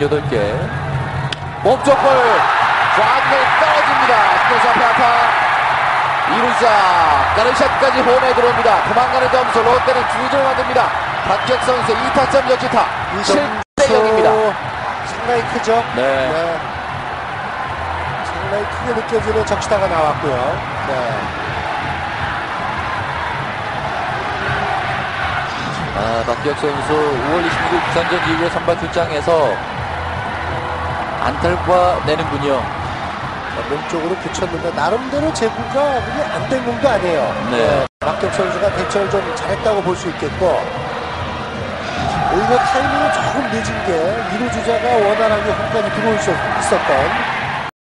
38개. 몸쪽 볼 좌중간에 떨어집니다. 스토스 앞에 안타. 2루자 가르샷까지 홈에 들어옵니다. 도망가는 점수 롯데는 2점을 만듭니다. 박지혁 선수의 2타점 역시타 7대0입니다. 상당히 크죠? 네. 상당히 크게 느껴지는 적시타가 나왔고요. 네. 박지혁 선수 5월 26일 부산전 이후에 선발 출장에서 안타를 내는군요. 몸쪽으로 붙였는데 나름대로 제구가 그게 안 된 공도 아니에요. 네. 박지혁 선수가 대처를 좀 잘했다고 볼 수 있겠고, 오히려 타이밍이 조금 늦은 게 2루 주자가 원활하게 홈까지 들어올 수 있었던